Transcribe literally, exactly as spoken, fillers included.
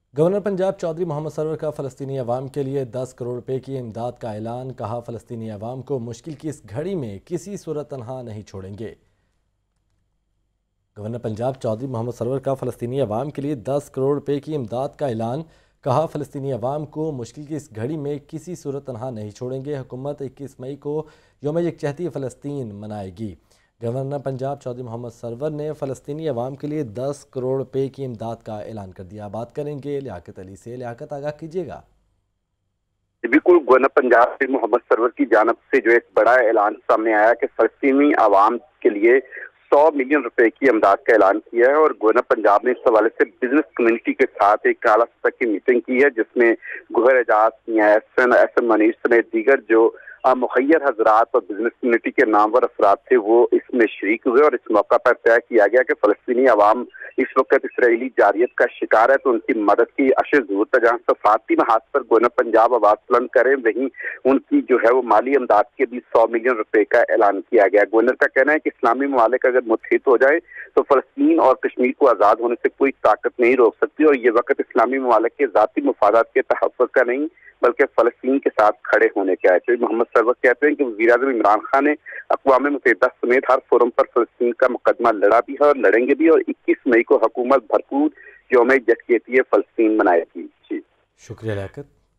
Governor Punjab Chaudhry Muhammad Sarwar کا فلسطینی عوام کے لیے دس کروڑ روپے کی امداد کا اعلان، کہا فلسطینی عوام کو مشکل کی اس گھڑی میں کسی صورت تنہا نہیں چھوڑیں گے۔ گورنر پنجاب چودھری محمد سرور کا فلسطینی عوام کے لیے دس کروڑ روپے کی امداد کا اعلان، کہا فلسطینی عوام کو مشکل کی اس گھڑی میں کسی صورت تنہا نہیں چھوڑیں گے۔ حکومت اکیس مئی کو یوم یکجہتی فلسطین منائے گی۔ گورنر پنجاب چودھری محمد سرور نے فلسطینی عوام کے لیے دس کروڑ روپے کی امداد کا اعلان کر دیا۔ بات کریں گے لیاقت علی سے۔ لیاقت، آگاہ کیجیے گا۔ بالکل، گورنر پنجاب سے محمد سرور کی جانب سے جو ایک بڑا اعلان سامنے آیا کہ فلسطینی عوام کے لیے سو ملین روپے کی امداد کا اعلان کیا ہے، اور گورنر پنجاب نے اس حوالے سے بزنس کمیونٹی کے ساتھ ایک اعلیٰ سطح کی میٹنگ کی ہے، جس میں گوہر اعجاز، میاں احسن، ایس ایم منیش سمیت دیگر جو مخیر حضرات اور بزنس کمیونٹی کے نامور افراد تھے وہ اس میں شریک ہوئے، اور اس موقع پر طے کیا گیا کہ فلسطینی عوام اس وقت اسرائیلی جاریت کا شکار ہے تو ان کی مدد کی اشد ضرورت ہے۔ جہاں سفارتی محاذ پر گورنر پنجاب آواز بلند کریں، وہیں ان کی جو ہے وہ مالی امداد کے بھی سو ملین روپے کا اعلان کیا گیا۔ گورنر کا کہنا ہے کہ اسلامی ممالک اگر متحد ہو جائے تو فلسطین اور کشمیر کو آزاد ہونے سے کوئی طاقت نہیں روک سکتی، اور یہ وقت اسلامی ممالک کے ذاتی مفادات کے تحفظ کا نہیں بلکہ فلسطین کے ساتھ کھڑے ہونے کا ہے۔ محمد سرور کہتے ہیں کہ وزیر اعظم عمران خان نے اقوام متحدہ سمیت ہر فورم پر فلسطین کا مقدمہ لڑا بھی ہے اور لڑیں گے بھی، اور اکیس مئی کو حکومت بھرپور یوم یکجہتی فلسطین منائے گی۔ جی شکریہ لیاقت۔